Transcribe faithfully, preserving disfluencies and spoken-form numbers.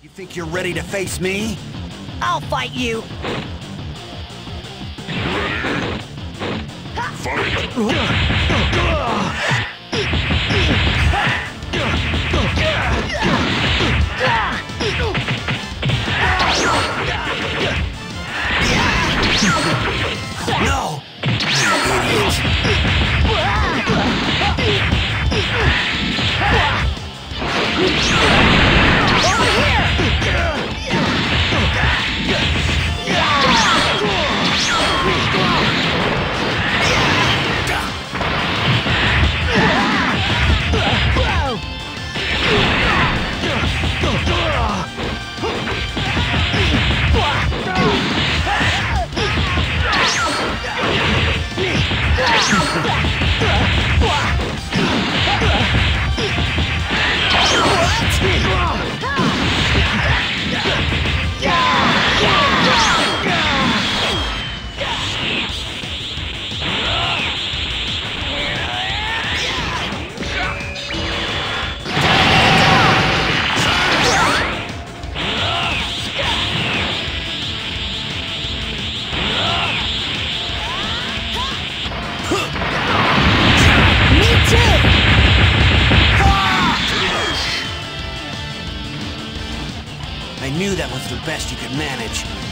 You think you're ready to face me? I'll fight you! Fight! No! You I knew that was the best you could manage.